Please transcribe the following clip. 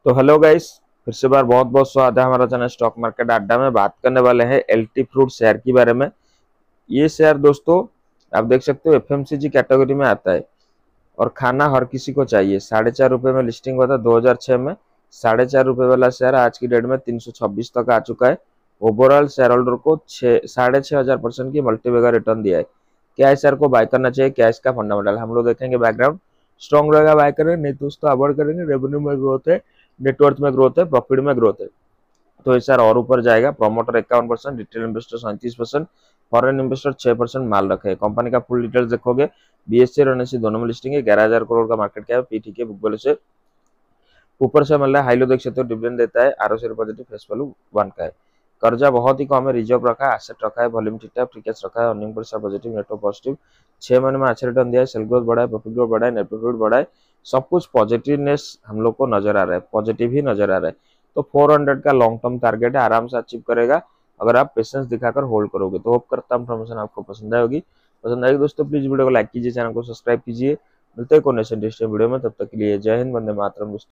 तो hello guys, फिर से बार बहुत बहुत स्वागत है हमारा चैनल स्टॉक मार्केट अड्डा में। बात करने वाले हैं एलटी फ्रूट शेयर के बारे में। ये शेयर दोस्तों आप देख सकते हो एफएमसीजी कैटेगरी में आता है और खाना हर किसी को चाहिए। 4.5 रुपए में लिस्टिंग हुआ था 2006 में। 4.5 रुपए वाला शेयर आज की डेट में 326 तक आ चुका है। ओवरऑल शेयर होल्डर को 6,500% की मल्टीबैगर रिटर्न दिया है। क्या इस शेयर को बाय करना चाहिए, क्या इसका फंडामेंटल हम लोग देखेंगे। बैकग्राउंड स्ट्रॉन्ग रहेगा बाय करें, नहीं तो दोस्तों अवॉइड करेंगे। रेवेन्यू में ग्रोथ है, नेटवर्थ में ग्रोथ है, प्रॉफिट में ग्रोथ है, तो ये शेयर और ऊपर जाएगा। Promoter 51%, retail investor 37%, foreign investor 6% माल रखे। कंपनी का फुल डिटेल्स देखोगे, बीएससी और एनएससी दोनों में लिस्टिंग है। 11,000 करोड़ का मार्केट कैप, पीटी के बुक वैल्यू से ऊपर से मिल रहा है। हाई लो देख सकते हो, डिविडेंड देता है, आरओसी पॉजिटिव, फेस वैल्यू 1 का है। कर्जा बहुत ही कम है, रिजर्व रखा है, एसेट रखा है, वॉल्यूम ठीक ठाक, फ्री कैश रखा है, earning per share positive, network positive, 6 महीने में अच्छा रिटर्न दिया है, सेल ग्रोथ बढ़ा है, प्रॉफिट ग्रोथ बढ़ा है, नेट प्रॉफिट बढ़ा है। सब कुछ पॉजिटिवनेस हम लोग को नजर आ रहा है, पॉजिटिव ही नजर आ रहा है। तो 400 का लॉन्ग टर्म टारगेट है, आराम से अचीव करेगा अगर आप पेशेंस दिखाकर होल्ड करोगे। तो होप करता हूं इन्फॉर्मेशन आपको पसंद आएगी। पसंद आएगी दोस्तों प्लीज वीडियो को लाइक कीजिए, चैनल को सब्सक्राइब कीजिए। मिलते हैं कोई नेक्स्ट इंटरेस्टिंग वीडियो में, तब तक के लिए जय हिंद, वंदे मातरम दोस्तों।